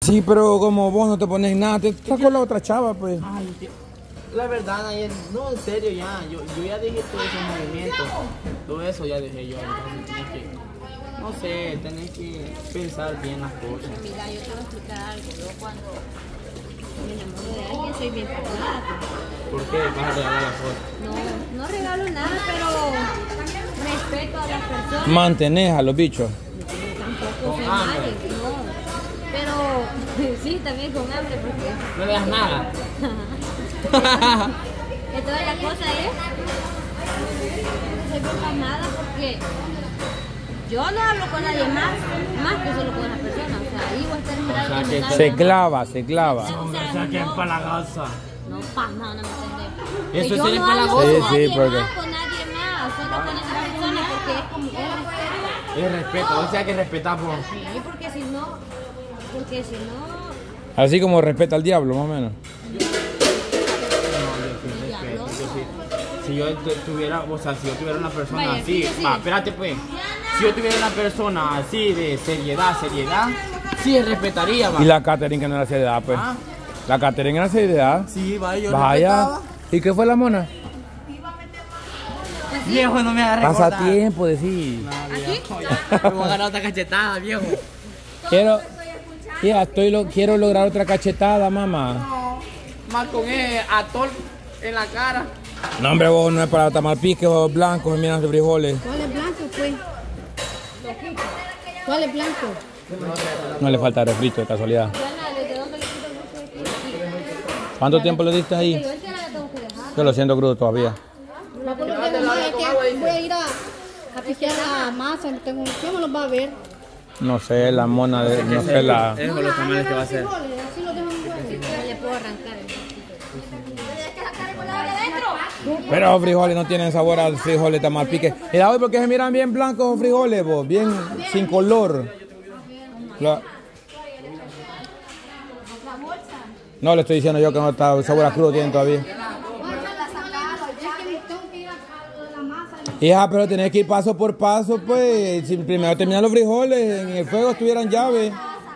Sí, pero como vos no te pones nada, te sacó la otra chava, pues. Ay, tío, la verdad, ayer, no, en serio, ya, yo ya dejé todos esos movimientos, todo eso ya dejé yo, entonces tenés que, no sé, tenés que pensar bien las cosas. Mira, yo te voy a explicar algo. Yo cuando me enamoro de alguien soy bien pagada. ¿Por qué vas a regalar la foto? No, no regalo nada, pero respeto a las personas. Mantenés a los bichos. Tampoco Con soy hambre. madre, no. Pero sí, también con hambre, porque No le das nada. entonces la cosa es, soy bien pagada porque yo no hablo con nadie más que solo con una persona. O sea, ahí voy a estar mirando sea, que comentarios. Se clava, se clava. O sea, que es no- empalagosa. No, no me entendés. Eso Que es yo ser no hablo empalagoso. con Sí, nadie porque- más, con nadie más, solo con esa persona, porque es como es respeto. Es respeto, o sea que respetar por... Sí, porque si no, Así como respeta al diablo, más o menos. Si yo tuviera, o sea, si yo tuviera una persona Vaya, así, sí. espérate pues. Si yo tuviera una persona así de seriedad, sí respetaría, va. Y la Catherine que no era seriedad, pues. Ah. La Catherine era seriedad. Sí, vaya, yo Vaya. respetaba. ¿Y qué fue la mona? Viejo, no me hagas recordar. Pasatiempo, decir. No, viejo, ya. Me voy a ganar otra cachetada, viejo. Quiero, ya, quiero lograr otra cachetada, mamá. No, más con el atol en la cara. No, hombre, vos no es para tomar pique, vos blancos, me miran de frijoles. ¿Cuál es blanco, pues? ¿Cuál es blanco? No le falta refrito, de casualidad. ¿De dónde le quito el gusto? ¿Cuánto tiempo le diste ahí? Yo esta la tengo que dejar. Yo lo siento crudo todavía. No, porque es que voy a ir a piquear la masa, no tengo, ¿quién me los va a ver? No sé, la mona, no sé la... Es con los tamales que va a hacer. Así lo dejo en huevo. No le puedo arrancar. Pero los frijoles no tienen sabor a frijoles tamal pique. Y hoy porque se miran bien blancos los frijoles, vos, bien sin color. No, le estoy diciendo yo que no está sabor a crudo tienen todavía. Hija, pero tenés que ir paso por paso, pues. Si primero terminan los frijoles, en el fuego estuvieran llaves.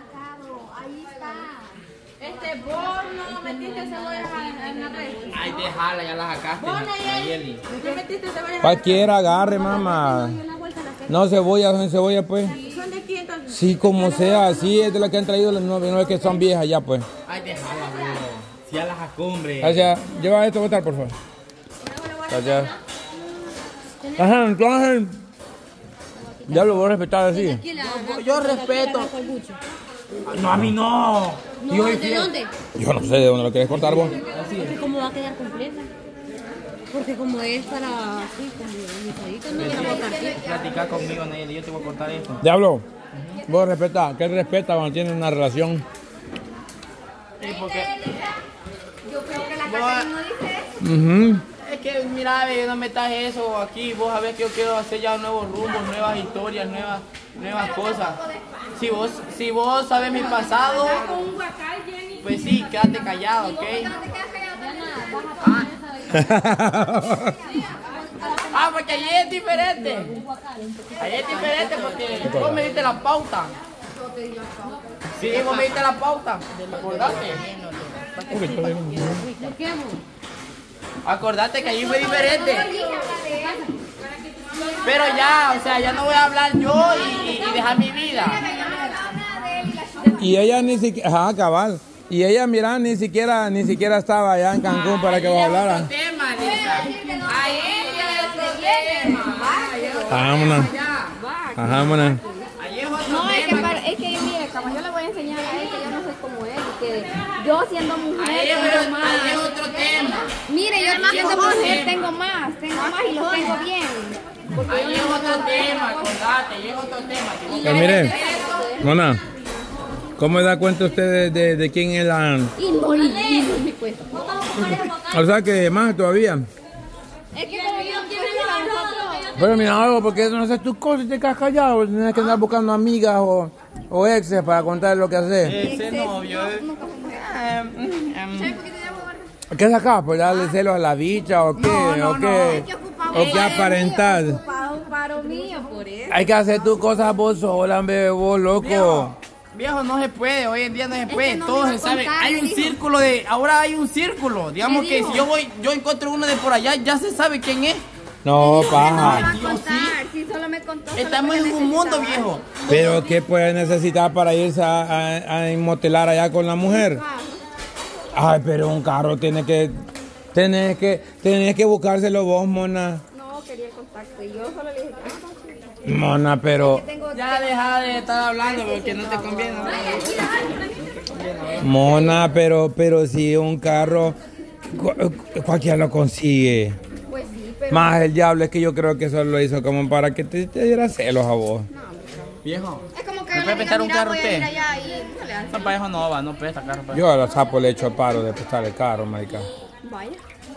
Vos no metiste cebollas en la red. Ay, déjala, ya la sacaste, Nayeli. ¿Qué metiste cebollas? Cualquiera agarre, mamá. No, cebolla, son cebolla, pues. ¿Son de quién entonces? Sí, como sea, así es de las que han traído, no es que son viejas ya, pues. Ay, déjala, bro. Si ya la sacó, hombre. Gracias. Lleva esto a botar, por favor. Gracias. Ajá, entonces. Ya lo voy a respetar así. Yo respeto. No, a mí no. No, ¿de dónde? Yo no sé de dónde lo querés cortar vos. Porque como va a quedar completa. Porque como es para así, como guisadito, no quiero botar así. Platicar conmigo, Nayeli, yo te voy a cortar esto. Diablo, vos respetás. ¿Qué respeta cuando tienen una relación? Sí, porque... Yo creo que la casa no dice eso. Es que, mira, ve, no metas eso aquí. Vos sabés que yo quiero hacer ya nuevos rumbos, nuevas historias, nuevas cosas. Si vos sabes mi pasado, pues sí, quédate callado, ¿ok? Porque allí es diferente. Allí es diferente porque vos me diste la pauta. Sí, vos me diste la pauta. Acordate. Acordate que allí fue diferente. Pero ya, o sea, ya no voy a hablar yo y dejar mi vida. Y ella ni siquiera, ajá, cabal. Y ella, mira, ni siquiera estaba allá en Cancún para que vos hablaras. Tema, Lisa. A ella es otro tema. Vámonos. Ajá, vámonos. Allí es otro No, es tema. que mire, como yo le voy a enseñar a él que yo no soy como él, que yo siendo mujer Allí tengo más. es otro tema. Mire, yo siendo mujer tengo más y lo tengo bien. Allí es otro tema, acordate, allí es otro tema. Si vos Pues mire, Mona, ¿cómo da cuenta usted de quién es la...? Y no me cuesta. O sea que más todavía. Es que como yo quiero ir a nosotros. Pero mira algo, porque no haces tus cosas y te quedas callado. Tienes que andar buscando amigas o exes para contar lo que haces. ese novio ¿Qué sacas? ¿Por darle celos a la bicha o qué? ¿O qué aparentar? Para un paro mío, por eso. Hay que hacer tus cosas vos sola, bebé, vos loco. Viejo, no se puede, hoy en día no se puede, no todo me se iba a sabe. contar, Hay me un dijo. círculo de, ahora hay un círculo. Digamos Me que dijo. si yo encuentro uno de por allá, ya se sabe quién es. No, No me paja. va a Dios, contar, sí, solo me contó. solo Estamos porque en un mundo, necesitaba. viejo. Pero ¿qué puede necesitar para irse a inmotelar allá con la mujer? Ay, pero un carro tenés que buscárselo vos, mona. No, quería contacto. Y yo solo le dije que Mona, pero... tengo. Ya deja de estar hablando porque no te conviene. Mona, pero si un carro cualquiera lo consigue. Pues sí, pero. Más el diablo es que yo creo que eso lo hizo como para que te diera celos a vos. Viejo, Es como que ¿me yo puede le prestar diga, un mira, carro voy a usted? ir allá y no le hace. no, para eso no va, no presta carro. Para Yo a los sapos le echo el paro de prestar el carro, marica. Vaya.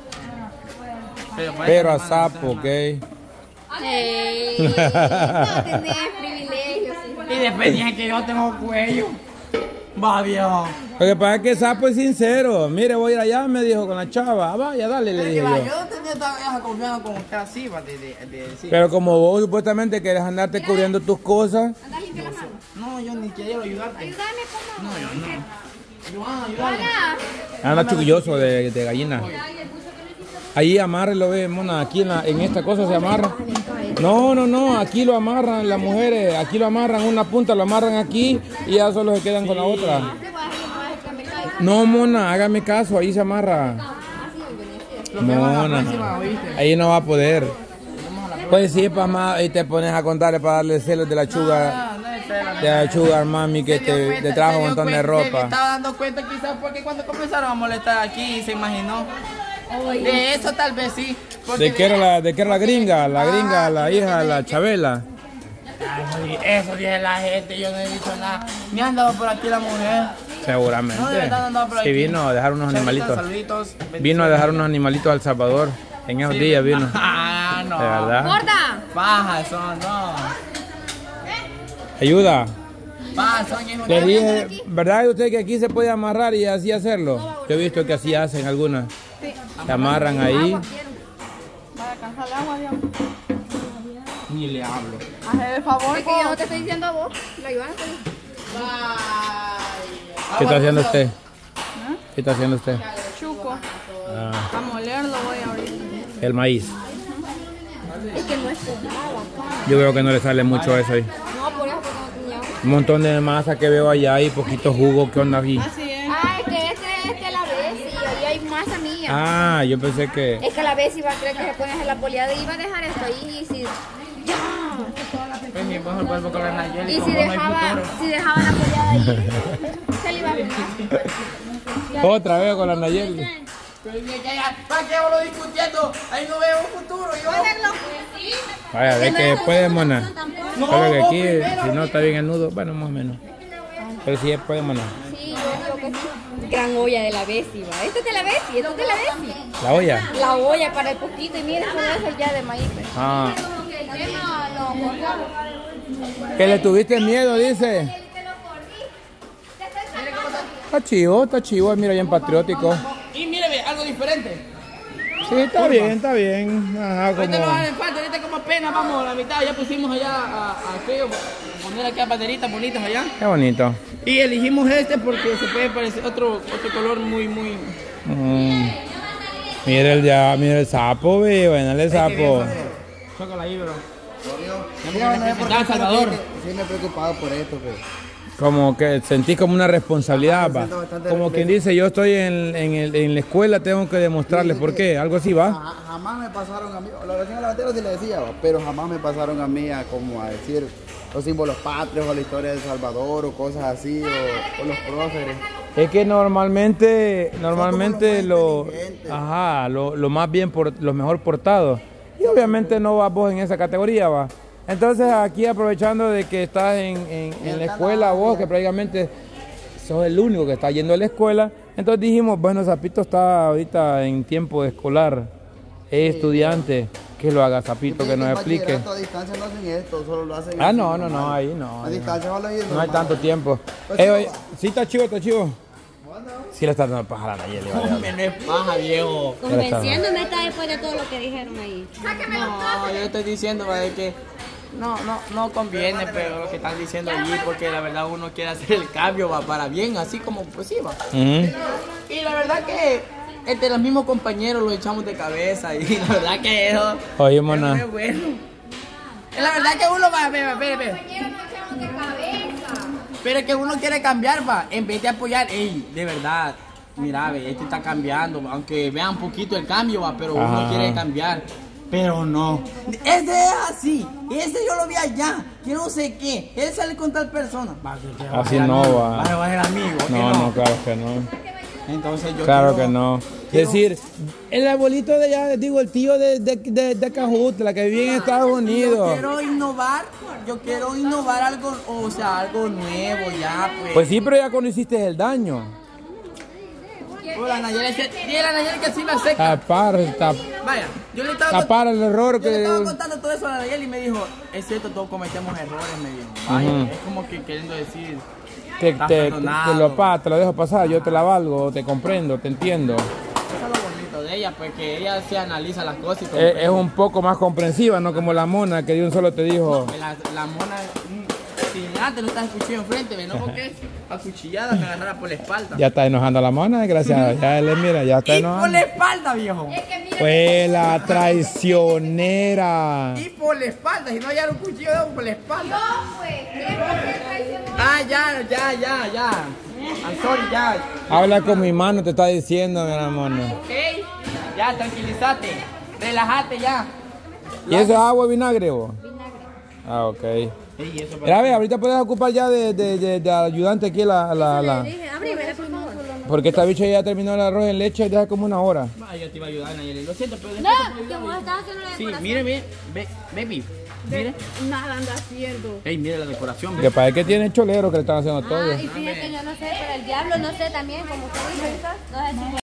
Pero a sapo, ¿ok? Ey, no tenés privilegios. Y después dije que yo tengo cuello. Va, viejo. Lo que pasa es que Sapo es sincero. Mire, voy a ir allá, me dijo con la chava. Ah, vaya, dale, le dije Yo yo. no tenía esta vieja confiando con usted así, va, de decir. Pero como vos supuestamente querés andarte cubriendo tus cosas, Anda, limpia las manos. No, yo ni quiero ayudarte. Ayúdame, por favor. Joana, ayúdame. Hola. anda chulloso de gallina. Ahí amárrelo, ve, mona, aquí en esta cosa se amarra. No, aquí lo amarran las mujeres, aquí lo amarran una punta, lo amarran aquí y ya solo se quedan con la otra. No, mona, hágame caso, ahí se amarra. Mona, ahí no va a poder. Pues sí, pa' más, y te pones a contarle para darle celos de la chuga, de la chugar mami que te trajo un montón de Se ropa. estaba dando cuenta quizás porque cuando comenzaron a molestar aquí se imaginó. De eso tal vez sí. porque- ¿De qué era la gringa? La hija, la Chabela. Eso dice la gente, yo no he dicho nada. Ni ha andado por aquí la mujer. Seguramente. No, de verdad andaba por aquí. Sí, vino a dejar unos animalitos. Saluditos, Vino a dejar unos animalitos a El Salvador. En esos días vino. Ah, no. De verdad. ¡Gorda! Baja son, no. Ayuda. Baja son, hijo Le de- dije, ¿verdad usted que aquí se puede amarrar y así hacerlo? Yo he visto que así hacen algunas. Se amarran ahí. Vaya a cansar el agua, Dios. Ni le hablo. Haz el favor, Es que yo no te estoy diciendo a vos. La Ivana te dijo. ¿Qué está haciendo usted? ¿Qué está haciendo usted? chuco. Ah, A molerlo voy ahorita. el maíz. Es que no es por nada acá. Yo creo que no le sale mucho eso ahí. No, por eso porque no tenía. Un montón de masa que veo allá y poquito jugo. ¿Qué onda aquí? Así es. Ah, es que este la vez y ahí hay masa mía. Ah, yo pensé que... Es que la vez iba a creer que se pone a hacer la poleada y iba a dejar esto ahí y si. ¡Ya! Pues mi esposo vuelve con la Nayeli Y como si no hay dejaba futuro. la poleada ahí, se le iba a arruinar. Otra vez con la Nayeli. Pero es que ya, ¿para qué hablo discutiendo? Ahí no veo un futuro, yo. Vaya, ve que después, mona. No, Solo que vos aquí, primero. si no está bien el nudo, bueno, más o menos. Pero sí después, mona. Sí, yo digo que sí. Gran olla de la Bessie, va. Esto es de la Bessie, esto es de la Bessie. La olla. La olla para el poquito y miren, todo eso ya de maíz. Ah. Que le tuviste miedo, dice. Está chivo, mira, bien patriótico. Y míreme, algo diferente. Sí, está bien. Ajá, Ahorita no como... hace falta, ahorita como apenas vamos a la mitad, ya pusimos allá a frío, poner aquí a banderitas bonitas allá. Qué bonito. Y elegimos este porque se puede parecer otro color muy. Mira el sapo, ve, bueno, el sapo. Chócala ahí, bro. Ya, Salvador. Sí me he preocupado por esto, pues. Como que sentís como una responsabilidad, va. siento bastante Como quien dice, yo estoy en la escuela, tengo que demostrarles por qué. Algo así, va. Jamás me pasaron a mí, la versión latero sí le decía, va, pero jamás me pasaron a mí a como a decir los símbolos patrios o la historia de El Salvador o cosas así o los próceres. Es que normalmente los más lo más bien, los mejor portados. Y obviamente no vas vos en esa categoría, va. Entonces aquí aprovechando de que estás en la escuela vos, que prácticamente sos el único que está yendo a la escuela, entonces dijimos, bueno, Zapito está ahorita en tiempo de escolar, es estudiante, que lo haga Zapito, que nos explique. A distancia no hacen esto, solo lo hacen. Ah, no, ahí no. A distancia solo ahí No hay tanto tiempo. Pues Oye, sí, está chivo. Sí le está dando paja a la Nayeli, vale. Hombre, no es paja, viejo. Convenciéndome está después de todo lo que dijeron ahí. No, yo estoy diciendo, va, de que no conviene, pero lo que están diciendo allí, porque la verdad uno quiere hacer el cambio, va para bien, así como pues sí, va. Y la verdad que entre los mismos compañeros lo echamos de cabeza y la verdad que eso Oye, es mona. muy bueno. La verdad que uno va, ve. Pero es que uno quiere cambiar, va, en vez de apoyar, ey, de verdad, mira, ve, este está cambiando, aunque vean un poquito el cambio, va, pero uno quiere cambiar. Pero no, ese es así, ese yo lo vi allá, que no sé qué, él sale con tal persona. Así no va. Va a ser amigo. No, claro que no. Entonces yo Claro quiero- que no. quiero- Es decir, el abuelito de allá, digo, el tío de Cajutla, que vive en Estados Unidos. Yo quiero innovar algo, o sea, algo nuevo ya, pues. Pues sí, pero ya cuando hiciste el daño. Hola, Nayeli, dile a Nayeli que sí me acepta. Vaya, yo le estaba Tapar el error Yo le estaba que... contando todo eso a Nayeli y me dijo, es cierto, todos cometemos errores, me dijo. Vaya, es como que queriendo decir, estás perdonado. Te lo dejo pasar, yo te la valgo, te comprendo, te entiendo. Eso es lo bonito de ella, pues que ella se analiza las cosas y Es un poco más comprensiva, no como la mona que de un solo te dijo. La mona, si antes no estás cuchillo enfrente, ¿no? Porque a cuchillada me agarrara por la espalda. Ya está enojando a la mona, desgraciada. Ya le mira, ya está Y por enojando. la espalda, viejo. Fue la traicionera. Y por la espalda, si no hallar un cuchillo por la espalda. Ah, ya. I'm sorry, ya. Habla con mi mano, te está diciendo, mi mona. Ok, ya, tranquilízate. Relájate ya. ¿Y eso es agua y vinagre, vos? Ah, ok. Ey, eso Mira, ve, ahorita puedes ocupar ya de ayudante aquí la... Porque esta bicha ya terminó el arroz en leche, deja como una hora. Ah, yo te iba a ayudar, Nayeli. Lo siento, pero... No, que vos estás haciendo la Sí, decoración. mire, baby. Mire. Nada anda haciendo. Ey, mire la decoración. Que parece que tiene el cholero que le están haciendo todo. Ah, y fíjate, yo no sé, pero el diablo no sé también, como usted dice, no sé si